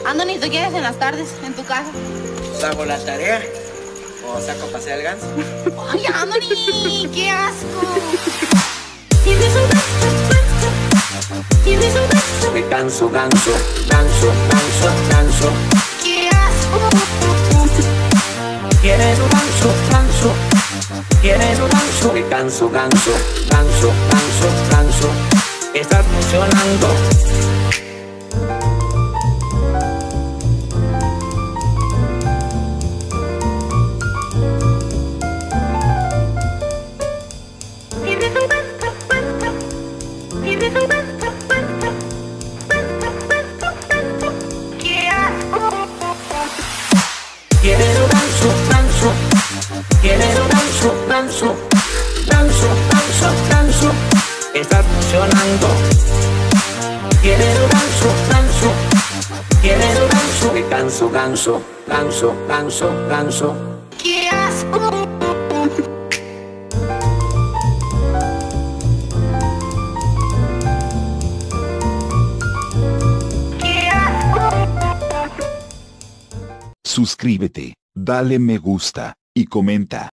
Anthony, ¿tú quieres en las tardes, en tu casa? Hago la tarea o saco a pasear el ganso. ¡Ay, Anthony! ¡Qué asco! Ganso, ganso, ganso, ganso, ganso. ¡Qué asco! ¿Quieres un ganso, ganso? ¿Quieres un ganso? Ganso, ganso, ganso, ganso, ganso. Estás funcionando. ¡Qué asco! ¿Quieres un ganso, ganso? ¿Quieres un ganso, ganso? Ganso, ganso, ganso. Estás funcionando. ¿Quieres un ganso, ganso? ¿Quieres un ganso? Ganso, ganso, ganso, ganso, ganso. ¡Qué asco! ¡Qué asco! Suscríbete, dale me gusta y comenta.